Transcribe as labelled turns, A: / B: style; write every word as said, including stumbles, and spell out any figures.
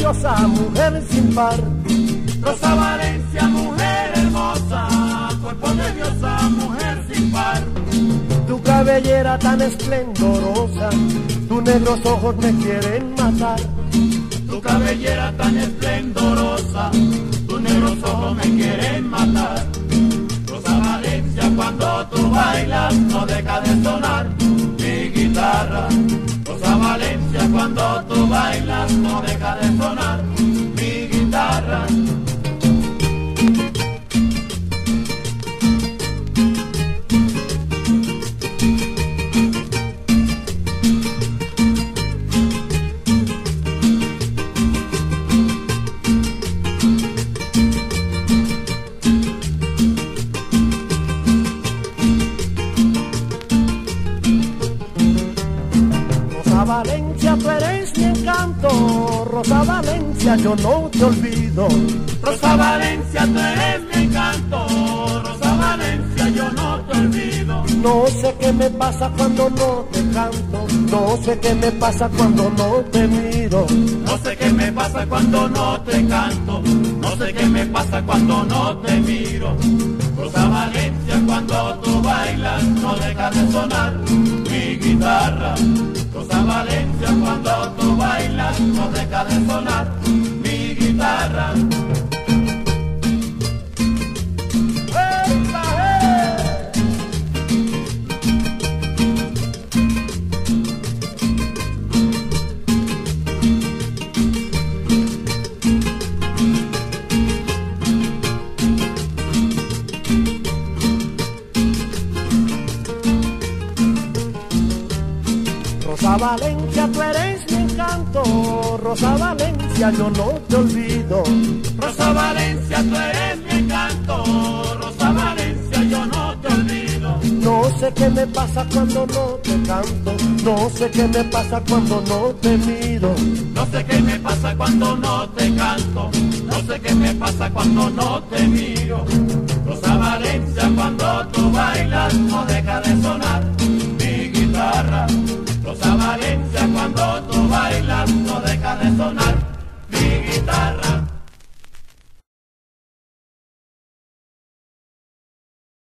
A: diosa, mujer sin par.
B: Rosa Valencia, mujer hermosa, cuerpo de diosa, mujer sin par.
A: Tu cabellera tan esplendorosa, tus negros ojos me quieren matar.
B: Tu cabellera tan esplendorosa, tus negros ojos me quieren matar. Rosa Valencia, cuando tú bailas no deja de sonar mi guitarra. Rosa Valencia, cuando tú bailas no deja de sonar mi guitarra.
A: Rosa Valencia, tú eres mi encanto, Rosa Valencia, yo no te olvido.
B: Rosa Valencia, tú eres mi encanto, Rosa Valencia, yo no te olvido.
A: No sé qué me pasa cuando no te canto, no sé qué me pasa cuando no te miro.
B: No sé qué me pasa cuando no te canto, no sé qué me pasa cuando no te miro. Rosa Valencia, cuando tú bailas no deja de sonar mi guitarra. Rosa Valencia, cuando tú bailas no deja de sonar mi guitarra.
A: Rosa Valencia, tú eres mi encanto, Rosa Valencia, yo no te olvido.
B: Rosa Valencia, tú eres mi encanto, Rosa Valencia, yo no te olvido.
A: No sé qué me pasa cuando no te canto, no sé qué me pasa cuando no te miro.
B: No sé qué me pasa cuando no te canto, no sé qué me pasa cuando no te miro. Rosa Valencia, cuando tú bailas no deja de sonar mi guitarra. Rosa Valencia, cuando tú bailas no deja de sonar mi guitarra.